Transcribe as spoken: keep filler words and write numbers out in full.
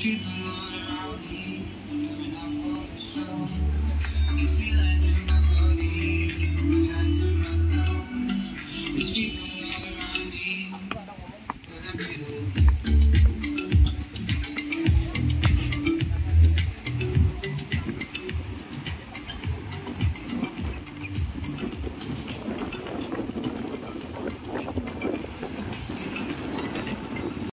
people all around me, coming out for the show. I can feel